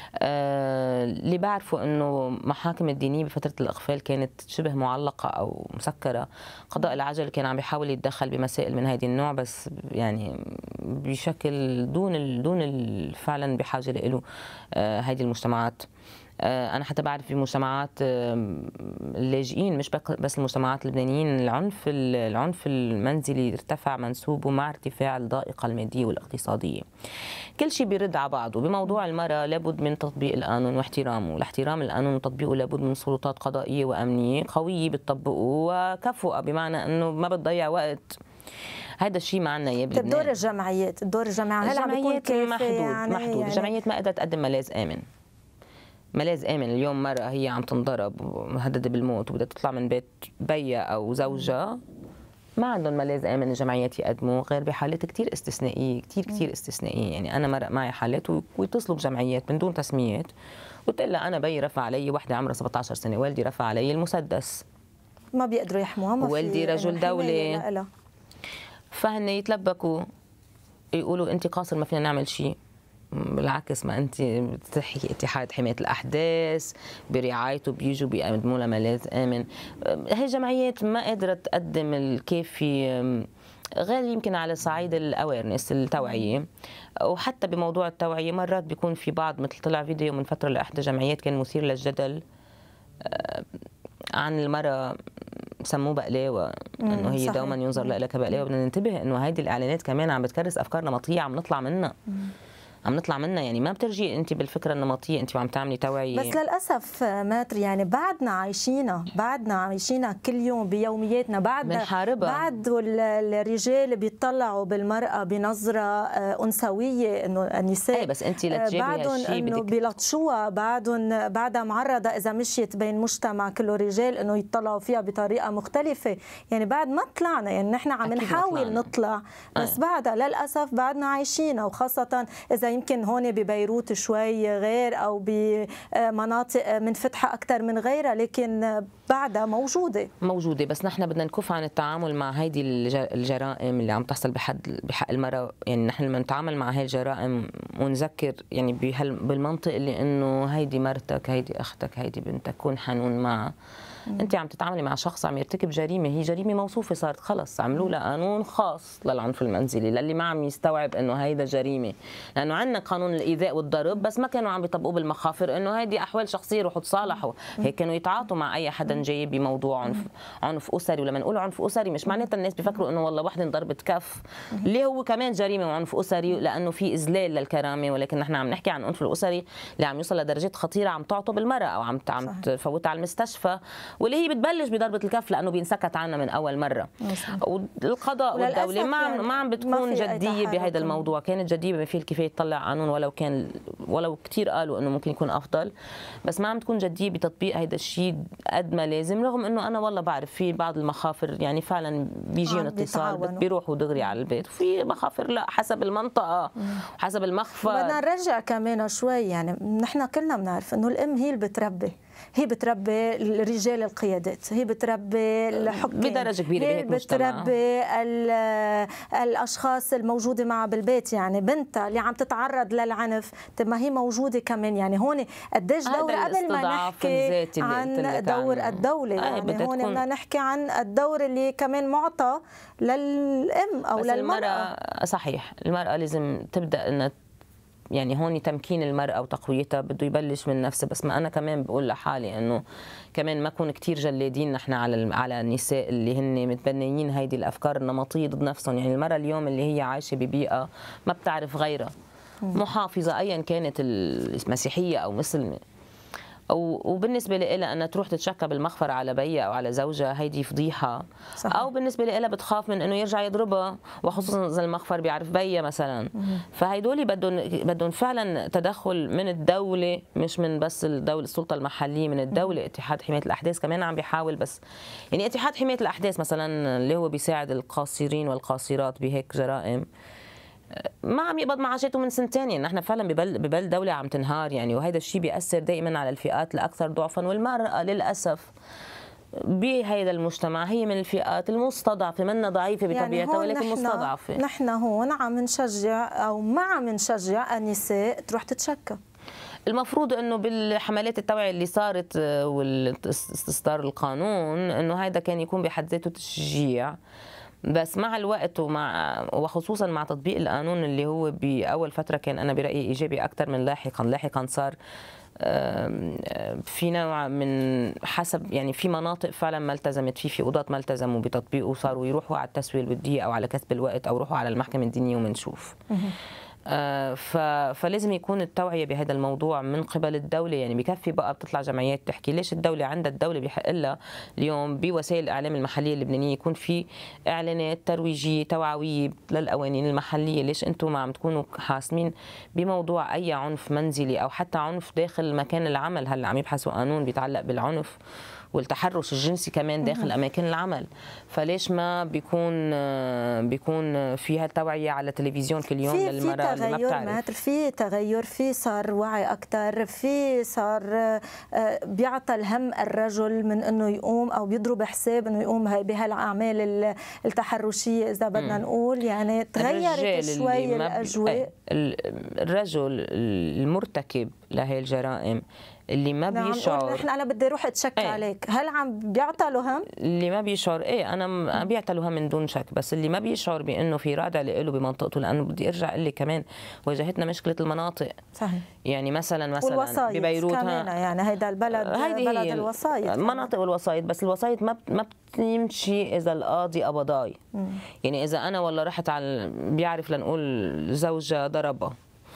آه اللي بعرفه انه محاكم الدينية بفترة الإقفال كانت شبه معلقة او مسكرة. قضاء العجل كان عم بيحاول يتدخل بمسائل من هذه النوع، بس يعني بشكل دون دون فعلا بحاجة له آه هذه المجتمعات. أنا حتى بعرف في مجتمعات اللاجئين، مش بس المجتمعات اللبنانيين، العنف العنف المنزلي ارتفع منسوبه مع ارتفاع الضائقة المادية والاقتصادية. كل شيء بيرد على بعضه. بموضوع المرأة لابد من تطبيق القانون واحترامه، لاحترام القانون وتطبيقه لابد من سلطات قضائية وأمنية قوية بتطبقه وكفؤة، بمعنى أنه ما بتضيع وقت. هذا الشيء ما عندنا اياه بلبنان. دور الجمعيات، الدور الجمعيات هل عم بيكون كافي؟ محدود يعني محدود يعني الجمعيات ما قدرت تقدم ملاذ آمن. ملاذ آمن. اليوم مرأة هي عم تنضرب ومهددة بالموت وبدها تطلع من بيت بيها أو زوجها، ما عندهم ملاذ آمن الجمعيات يقدموا غير بحالات كتير استثنائية، كتير كتير استثنائية. يعني أنا مرق معي حالات ويتصلوا بجمعيات من دون تسميات وتقول لها أنا بي رفع علي، وحدة عمرها سبعة عشر سنة، والدي رفع علي المسدس، ما بيقدروا يحموها، ما والدي رجل دولة، فهن يتلبكوا يقولوا أنت قاصر ما فينا نعمل شيء. بالعكس، ما انت بتحكي اتحاد حمايه الاحداث برعايته بيجوا بيقدموا لها ملاذ امن. هي الجمعيات ما قادره تقدم الكافي، غير يمكن على صعيد الاويرنس التوعيه. وحتى بموضوع التوعيه مرات بيكون في بعض، مثل طلع فيديو من فتره لاحدى جمعيات كان مثير للجدل عن المراه، سموه بقلاوه، انه هي دوما ينظر لها كبقلاوه. بدنا ننتبه انه هيدي الاعلانات كمان عم بتكرس افكار نمطيه عم نطلع منها. عم نطلع منها، يعني ما بترجي انت بالفكره النمطيه انت وعم تعملي توعيه. بس للاسف ماتر يعني بعدنا عايشينها بعدنا عايشينها كل يوم بيومياتنا، بعدنا بنحاربها. بعد الرجال بيطلعوا بالمراه بنظره انثويه، انه النساء ايه بس انت لتجيبي بعدهم انه بيلطشوها، بعدهم بعدها معرضه اذا مشيت بين مجتمع كله رجال انه يطلعوا فيها بطريقه مختلفه، يعني بعد ما طلعنا، يعني نحن عم نحاول نطلع بس أيه. بعدها للاسف بعدنا عايشينها، وخاصه اذا يمكن هون ببيروت شوي غير او بمناطق منفتحه اكثر من غيرها، لكن بعدها موجوده موجوده. بس نحن بدنا نكف عن التعامل مع هيدي الجرائم اللي عم تحصل بحد بحق المراه، يعني نحن لما نتعامل مع هاي الجرائم ونذكر يعني بالمنطق اللي انه هيدي مرتك، هيدي اختك، هيدي بنتك، كون حنون معها. انت عم تتعاملي مع شخص عم يرتكب جريمه، هي جريمه موصوفه صارت، خلص عملوا لها قانون خاص للعنف المنزلي للي ما عم يستوعب انه هيدا جريمه، لانه عندنا قانون الايذاء والضرب بس ما كانوا عم بيطبقوه بالمخافر، انه هيدي احوال شخصيه روحوا تصالحوا، هيك كانوا يتعاطوا مع اي حدا جاي بموضوع عنف عنف اسري. ولما نقول عنف اسري مش معناتها الناس بيفكروا انه والله وحده انضربت كف، اللي هو كمان جريمه وعنف اسري لانه في اذلال للكرامه، ولكن نحن عم نحكي عن العنف الاسري اللي عم يوصل لدرجات خطيره عم تعطوا بالمراه او عم عم تفوتها على المستشفى، واللي هي بتبلش بضربه الكف لانه بينسكت عنها من اول مره. والقضاء والدوله ما عم ما عم بتكون جديه بهذا الموضوع، كانت جديه بما فيه الكفايه تطلع قانون ولو كان ولو كثير قالوا انه ممكن يكون افضل، بس ما عم تكون جديه بتطبيق هذا الشيء قد ما لازم، رغم انه انا والله بعرف في بعض المخافر يعني فعلا بيجيهم اتصال بيروحوا دغري على البيت، وفي مخافر لا حسب المنطقه وحسب المخفر. بدنا نرجع كمان شوي، يعني نحن كلنا بنعرف انه الام هي اللي بتربي، هي بتربي الرجال القيادات، هي بتربي الحكام بدرجه كبيره هي بتربي الاشخاص الموجوده معها بالبيت، يعني بنتها اللي عم تتعرض للعنف طب ما هي موجوده كمان، يعني هون قديش دور قبل ما نحكي عن دور الدوله، يعني هون بدنا نحكي عن الدور اللي كمان معطى للام او للمراه. المرأة صحيح، المرأة لازم تبدا انها يعني هون تمكين المرأة وتقويتها بده يبلش من نفسها، بس ما أنا كمان بقول لحالي إنه كمان ما نكون كثير جلادين نحن على على النساء اللي هن متبنيين هيدي الأفكار النمطية ضد نفسهم، يعني المرأة اليوم اللي هي عايشة ببيئة ما بتعرف غيرها، محافظة أيا كانت المسيحية أو مسلمة، وبالنسبه لها انها تروح تتشكى بالمخفر على بيها او على زوجها هيدي فضيحه، صحيح. او بالنسبه لها بتخاف من انه يرجع يضربها، وخصوصا اذا المخفر بيعرف بيها مثلا. فهيدول بدهم بدهم فعلا تدخل من الدوله، مش من بس الدوله السلطه المحليه، من الدوله. اتحاد حمايه الاحداث كمان عم بيحاول، بس يعني اتحاد حمايه الاحداث مثلا اللي هو بيساعد القاصرين والقاصرات بهيك جرائم ما عم يقبض معاشاته من سنتين، يعني نحن فعلا ببل ببل دوله عم تنهار يعني، وهذا الشيء بيأثر دائما على الفئات الاكثر ضعفا، والمراه للاسف بهذا المجتمع هي من الفئات المستضعفه، منا ضعيفه بطبيعتها يعني ولكن مستضعفه. نحن هون عم نشجع او ما عم نشجع النساء تروح تتشكى. المفروض انه بالحملات التوعيه اللي صارت والاستصدار القانون انه هذا كان يكون بحد ذاته تشجيع، بس مع الوقت ومع وخصوصا مع تطبيق القانون اللي هو باول فتره كان انا برايي ايجابي اكثر من لاحقا، لاحقا صار في نوع من حسب يعني في مناطق فعلا ما التزمت فيه، في قضاة ما التزموا بتطبيقه وصاروا يروحوا على التسويه الوديه او على كسب الوقت او يروحوا على المحكمه الدينيه ومنشوف. آه فلازم يكون التوعيه بهذا الموضوع من قبل الدوله، يعني بكفي بقى بتطلع جمعيات تحكي ليش الدوله عندها الدوله بحق لها اليوم بوسائل الاعلام المحليه اللبنانيه يكون في اعلانات ترويجيه توعويه للقوانين المحليه، ليش انتم ما عم تكونوا حاسمين بموضوع اي عنف منزلي او حتى عنف داخل مكان العمل؟ هلا عم يبحثوا قانون بيتعلق بالعنف والتحرش الجنسي كمان داخل اماكن العمل، فليش ما بيكون بيكون فيها توعيه على التلفزيون كل يوم للمراه اللي ما بتعرف؟ في تغير، في صار وعي اكثر، في صار بيعطى الهم الرجل من انه يقوم او بيضرب حساب انه يقوم بهالاعمال التحرشيه اذا بدنا نقول، يعني تغيرت شوي الاجواء. الرجل المرتكب لهي الجرائم اللي ما نعم بيشعر، نحن انا بدي اروح اتشكى ايه؟ عليك، هل عم بيعطى له هم؟ اللي ما بيشعر ايه انا بيعطى له هم من دون شك، بس اللي ما بيشعر بانه في رادع له بمنطقته، لانه بدي ارجع اقول لك كمان واجهتنا مشكله المناط. صحيح. يعني مثلا مثلا ببيروت كمان يعني هيدا البلد بلد الوسايط، مناطق والوسايط، بس الوسايط ما ما بتمشي اذا القاضي قبضاي. يعني اذا انا والله رحت على بيعرف لنقول زوجها ضربها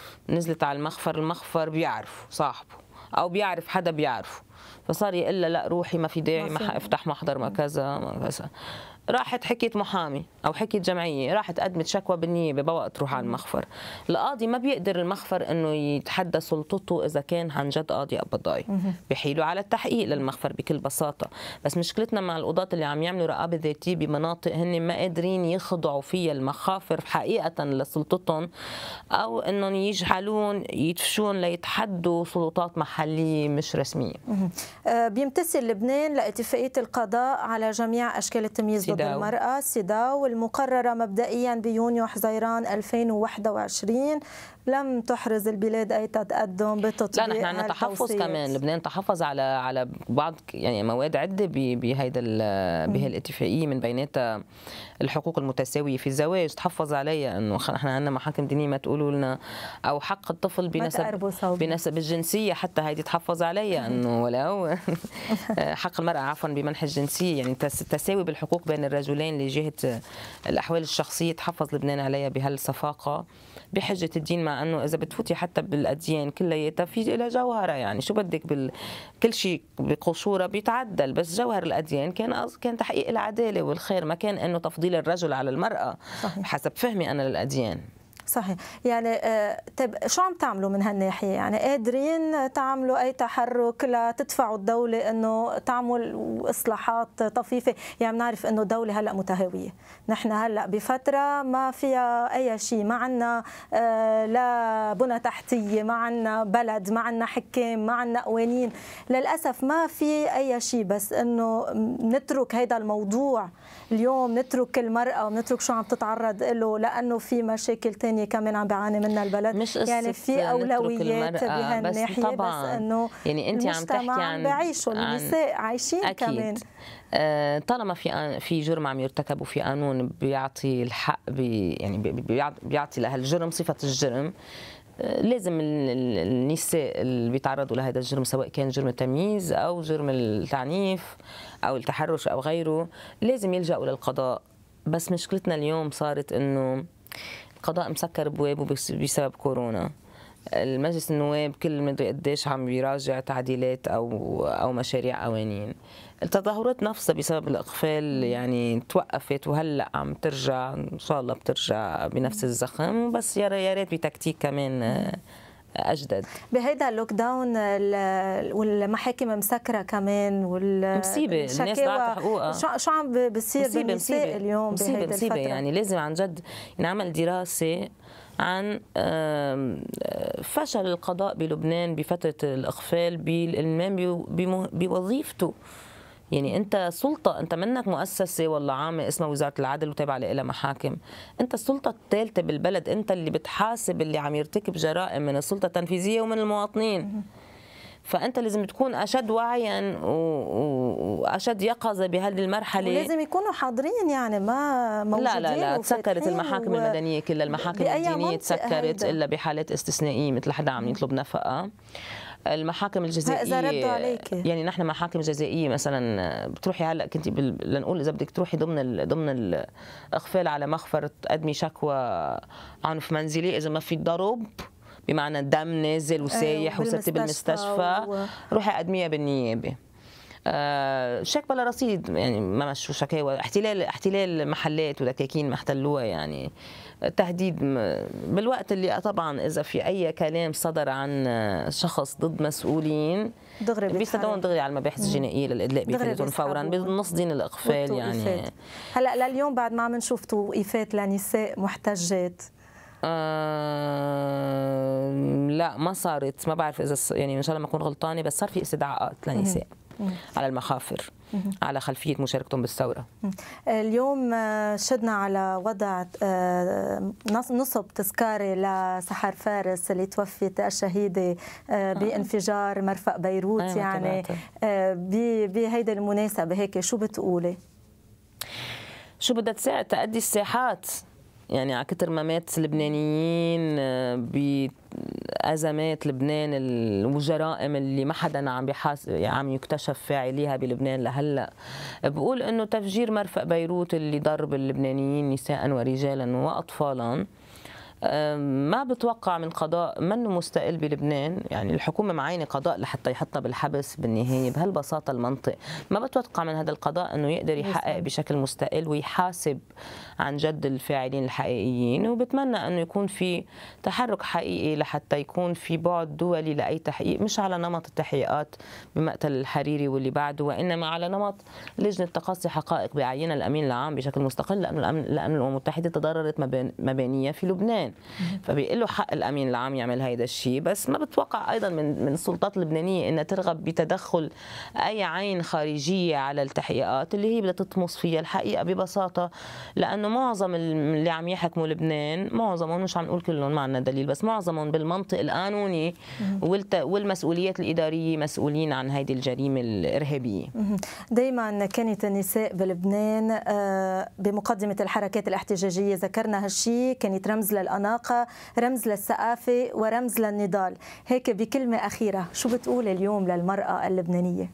نزلت على المخفر، المخفر بيعرفوا صاحبه او بيعرف حدا بيعرفه، فصار يقول لها لا روحي ما في داعي، ما حافتح محضر ما كذا ما كذا. راحت حكيت محامي او حكيت جمعيه، راحت قدمت شكوى بالنيابه بوقت تروح على المخفر. القاضي ما بيقدر المخفر انه يتحدى سلطته اذا كان عن جد قاضي قبضاي، بحيلوا على التحقيق للمخفر بكل بساطه. بس مشكلتنا مع القضاة اللي عم يعملوا رقابه ذاتيه بمناطق هن ما قادرين يخضعوا فيها المخافر حقيقه لسلطتهم، او انهم يجعلون يدفشون ليتحدوا سلطات محليه مش رسميه. بيمتثل لبنان لاتفاقيه القضاء على جميع اشكال التمييز ضد المرأة سيداو، المقررة مبدئيا بيونيو حزيران ألفين وواحد وعشرين. لم تحرز البلاد اي تقدم بتطبيق. لا نحن عندنا تحفظ كمان، لبنان تحفظ على على بعض يعني مواد عده بهيدا بهي الاتفاقيه، من بيناتها الحقوق المتساويه في الزواج تحفظ عليها، انه نحن عندنا محاكم دينيه ما تقولوا لنا، او حق الطفل بنسب بنسب الجنسيه حتى هيدي تحفظ عليها، انه ولو حق المراه عفوا بمنح الجنسيه، يعني التساوي بالحقوق بين الرجلين لجهه الاحوال الشخصيه تحفظ لبنان عليها بهالصفاقه بحجه الدين، مع انه اذا بتفوتي حتى بالاديان كلياتها في لها جوهرها، يعني شو بدك بال... كل شيء بقشوره بيتعدل، بس جوهر الاديان كان أز... كان تحقيق العداله والخير، ما كان انه تفضيل الرجل على المراه. صحيح. حسب فهمي انا للاديان. صحيح. يعني طيب شو عم تعملوا من هالناحيه؟ يعني قادرين تعملوا اي تحرك لتدفعوا الدوله انه تعمل اصلاحات طفيفه؟ يعني بنعرف انه الدوله هلا متهاويه، نحن هلا بفتره ما فيها اي شيء، ما عندنا لا بنى تحتيه، ما عندنا بلد، ما عندنا حكام، ما عندنا قوانين، للاسف ما في اي شيء، بس انه نترك هذا الموضوع اليوم، نترك المراه ونترك شو عم تتعرض له، لانه في مشاكل ثانيه كمان عم بيعاني منها البلد. مش يعني في اولويات بهالناحيه، بس, بس انه يعني انت عم تحكي عن بيعيشوا النساء عايشين أكيد. كمان آه طالما في في جرم عم يرتكب وفي قانون بيعطي الحق بي يعني بيعطي لهالجرم صفه الجرم، لازم النساء اللي بيتعرضوا لهذا الجرم سواء كان جرم التمييز او جرم التعنيف او التحرش او غيره لازم يلجأوا للقضاء. بس مشكلتنا اليوم صارت انه القضاء مسكر بوابه بسبب كورونا. المجلس النواب كل مدري قديش عم بيراجع تعديلات او او مشاريع قوانين. التظاهرات نفسها بسبب الاقفال يعني توقفت، وهلا عم ترجع ان شاء الله بترجع بنفس الزخم، بس يا ريت بتكتيك كمان اجدد. بهيدا اللوك داون والمحاكم مسكره كمان والمصيبه، الناس ضاعت حقوقها. شو شو عم بصير بالنساء اليوم بهيدا الفتره؟ يعني لازم عن جد نعمل دراسه عن فشل القضاء بلبنان بفتره الاقفال بالالمام بوظيفته. يعني انت سلطه، انت منك مؤسسه والله عامه اسمها وزاره العدل وتابعه لها محاكم، انت السلطه الثالثه بالبلد، انت اللي بتحاسب اللي عم يرتكب جرائم من السلطه التنفيذيه ومن المواطنين. فانت لازم تكون اشد وعيا واشد يقظه بهذه المرحله، ولازم يكونوا حاضرين، يعني ما موجودين. لا لا لا تسكرت المحاكم و... المدنيه كلها، المحاكم الدينيه تسكرت الا بحالات استثنائيه مثل حدا عم يطلب نفقه. المحاكم الجزائيه اذا ردوا عليك، يعني نحن محاكم جزائيه مثلا بتروحي هلا كنتي بال... لنقول اذا بدك تروحي ضمن ال... ضمن الاقفال على مخفر تقدمي شكوى عنف منزلي، اذا ما في ضرب بمعنى دم نازل وسايح وستي بالمستشفى و... روحي قدميها بالنيابه. آه شك بلا رصيد، يعني ما مشوا شكاوى، احتلال احتلال محلات ودكاكين ما احتلوها، يعني تهديد بالوقت اللي طبعا اذا في اي كلام صدر عن شخص ضد مسؤولين دغري بيستدعون دغري على المباحث الجنائيه للادلاء بفلتون فورا بنص دين الاقفال. يعني هلا لليوم بعد ما عم نشوف توقيفات لنساء محتجات. آه لا ما صارت، ما بعرف اذا يعني ان شاء الله ما اكون غلطانه، بس صار في استدعاءات لنساء على المخافر على خلفيه مشاركتهم بالثوره. اليوم شدنا على وضع نصب تذكاري لسحر فارس اللي توفت الشهيده بانفجار مرفأ بيروت. يعني بهيدي المناسبه هيك شو بتقولي؟ شو بدها تساعد تأدي الساحات؟ يعني على كتر ما مات اللبنانيين بأزمات لبنان والجرائم اللي ما حدا عم بيحاس عم يكتشف فاعليها بلبنان لهلا، بقول انه تفجير مرفأ بيروت اللي ضرب اللبنانيين نساء ورجالا واطفالا ما بتوقع من قضاء منه مستقل بلبنان، يعني الحكومة معينة قضاء لحتى يحطنا بالحبس بالنهاية بهالبساطة المنطق. ما بتوقع من هذا القضاء أنه يقدر يحقق بشكل مستقل ويحاسب عن جد الفاعلين الحقيقيين، وبتمنى أنه يكون في تحرك حقيقي لحتى يكون في بعد دولي لأي تحقيق، مش على نمط التحقيقات بمقتل الحريري واللي بعده، وإنما على نمط لجنة تقصي حقائق بعينها الأمين العام بشكل مستقل، لأنه لأن الأمم المتحدة تضررت مبانيها في لبنان، فبيقول له حق الأمين العام يعمل هيدا الشيء. بس ما بتوقع أيضا من من السلطات اللبنانية إنها ترغب بتدخل أي عين خارجية على التحقيقات اللي هي بدها تطمس فيها الحقيقة ببساطة، لأنه معظم اللي عم يحكموا لبنان، معظمهم مش عم نقول كلهم ما عندنا دليل، بس معظمهم بالمنطق القانوني والمسؤوليات الإدارية مسؤولين عن هيدي الجريمة الإرهابية. دايما كانت النساء بلبنان بمقدمة الحركات الاحتجاجية، ذكرنا هالشيء، كانت رمز للأناقة، رمز للثقافة، ورمز للنضال. هيك بكلمة أخيرة شو بتقول اليوم للمرأة اللبنانية؟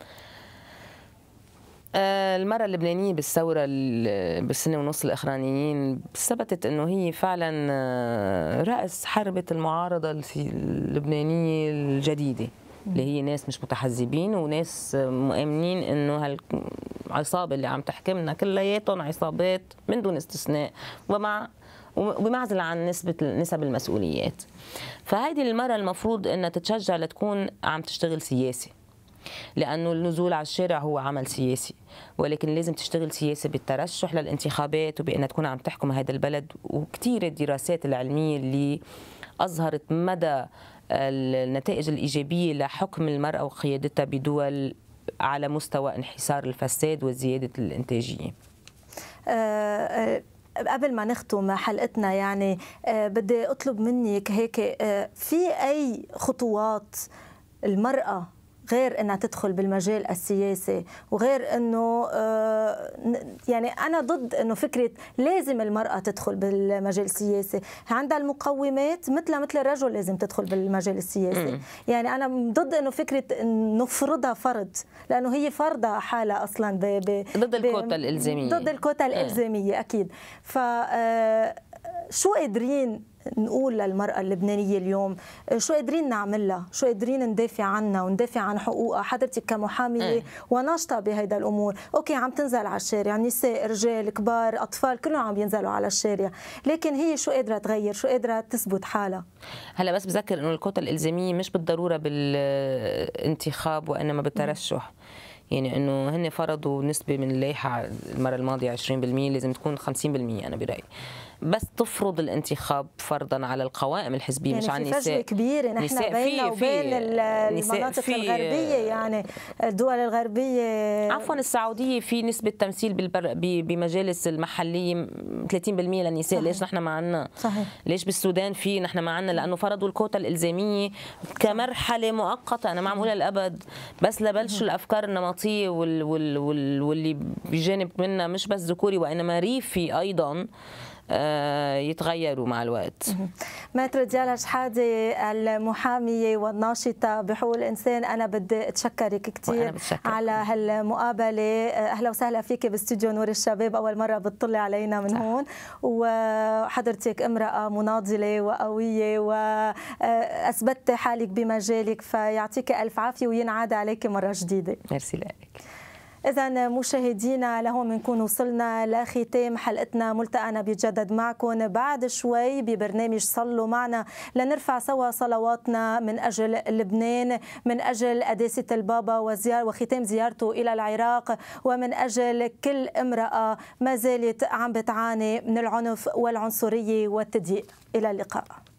المرأة اللبنانية بالثورة بالسنة ونص الأخرانيين ثبتت أنه هي فعلا رأس حربة المعارضة اللبنانية الجديدة، اللي هي ناس مش متحزبين وناس مؤمنين انه هالعصابه اللي عم تحكمنا كلياتهم عصابات من دون استثناء، ومع وبمعزل عن نسبه نسب المسؤوليات. فهيدي المرأة المفروض انها تتشجع لتكون عم تشتغل سياسي، لانه النزول على الشارع هو عمل سياسي، ولكن لازم تشتغل سياسي بالترشح للانتخابات وبانها تكون عم تحكم هذا البلد. وكثير الدراسات العلميه اللي اظهرت مدى النتائج الإيجابية لحكم المرأة وقيادتها بدول على مستوى انحسار الفساد وزيادة الإنتاجية. أه قبل ما نختم حلقتنا، يعني أه بدي أطلب منك هيك، أه في أي خطوات المرأة غير انها تدخل بالمجال السياسي، وغير انه يعني انا ضد انه فكره لازم المراه تدخل بالمجال السياسي، عندها المقومات مثل مثل الرجل لازم تدخل بالمجال السياسي. م. يعني انا ضد انه فكره نفرضها فرض، لانه هي فرضها حالها اصلا ب ب ضد الكوتا الالزاميه، ضد الكوتا الالزاميه اكيد. ف شو قادرين نقول للمرأة اللبنانية اليوم؟ شو قادرين نعملها؟ شو قادرين ندافع عنها وندافع عن حقوقها؟ حضرتك كمحامية اه. وناشطة بهيدا الأمور، أوكي عم تنزل على الشارع، نساء، رجال، كبار، أطفال، كلهم عم ينزلوا على الشارع، لكن هي شو قادرة تغير؟ شو قادرة تثبت حالها؟ هلا بس بذكر إنه الكوتا الإلزامية مش بالضرورة بالانتخاب وإنما بالترشح. يعني انه هن فرضوا نسبه من اللائحه المره الماضيه عشرين بالمئة، لازم تكون خمسين بالمئة انا برايي، بس تفرض الانتخاب فرضا على القوائم الحزبيه، يعني مش على النساء. يعني في فجوه كبيره نحن بيننا وبين المناطق الغربيه، يعني الدول الغربيه، عفوا السعوديه في نسبه تمثيل بالبر... بمجالس المحليه ثلاثين بالمئة للنساء. صحيح. ليش نحن ما عندنا؟ صحيح. ليش بالسودان في نحن ما عندنا؟ لانه فرضوا الكوتا الالزاميه كمرحله مؤقته، انا ما عم اقولها للابد، بس لبلشوا الافكار النمطيه وال... وال... وال... واللي بجانب منها مش بس ذكوري وانما ريفي ايضا يتغيروا مع الوقت. ماتر ديالا شحادة المحامية والناشطة بحقوق الإنسان، أنا بدي أتشكرك كثير على هالمقابلة. أهلا وسهلا فيك باستوديو نور الشباب، أول مرة بتطلي علينا من هون، وحضرتك امرأة مناضلة وقوية وأثبتت حالك بمجالك، فيعطيك ألف عافية وينعاد عليك مرة جديدة. ميرسي لك. إذا مشاهدينا لهون بنكون وصلنا لختام حلقتنا، ملتقانا بيتجدد معكم بعد شوي ببرنامج صلوا معنا لنرفع سوا صلواتنا من أجل لبنان، من أجل قداسة البابا وزيار وختام زيارته إلى العراق، ومن أجل كل امرأة ما زالت عم بتعاني من العنف والعنصرية والتضييق. إلى اللقاء.